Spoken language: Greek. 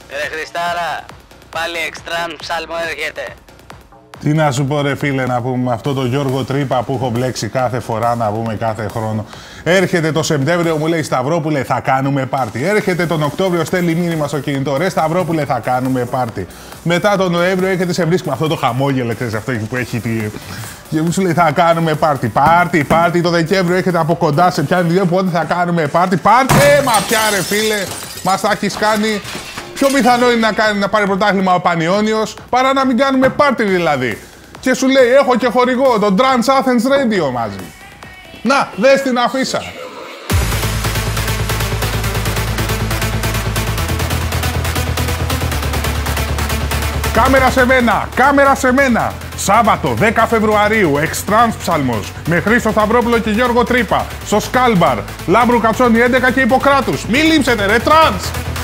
Ρε Χριστάρα, πάλι εξτράν ψάλμο έρχεται. Τι να σου πω ρε φίλε, να πούμε, αυτό το Γιώργο Τρύπα που έχω μπλέξει κάθε φορά, να πούμε, κάθε χρόνο. Έρχεται το Σεπτέμβριο, μου λέει Σταυρόπουλε θα κάνουμε πάρτι. Έρχεται τον Οκτώβριο, στέλνει μήνυμα στο κινητό, ρε Σταυρόπουλε θα κάνουμε πάρτι. Μετά τον Νοέμβριο έρχεται, σε βρίσκει με αυτό το χαμόγελο, ξέρεις, αυτό που έχει και μου σου λέει θα κάνουμε πάρτι. Πάρτι, το Δεκέμβριο έρχεται από κοντά, σε πιάνει δύο, πότε θα κάνουμε πάρτι. Μα πια ρε φίλε, μας τα έχεις κάνει. Πιο πιθανό είναι να πάρει πρωτάθλημα ο Πανιώνιος παρά να μην κάνουμε πάρτι δηλαδή. Και σου λέει έχω και χορηγό, το Trans Athens Radio μαζί. Να, δες την αφίσα. Κάμερα σε μένα. Σάββατο 10 Φεβρουαρίου, Εξτράνς ψαλμός με Χρήστο Σταυρόπουλο και Γιώργο Τρύπα στο Σκάλμπαρ, Λάμπρου Κατσόνη 11 και Ιπποκράτους. Μη λείψετε ρε τρανς!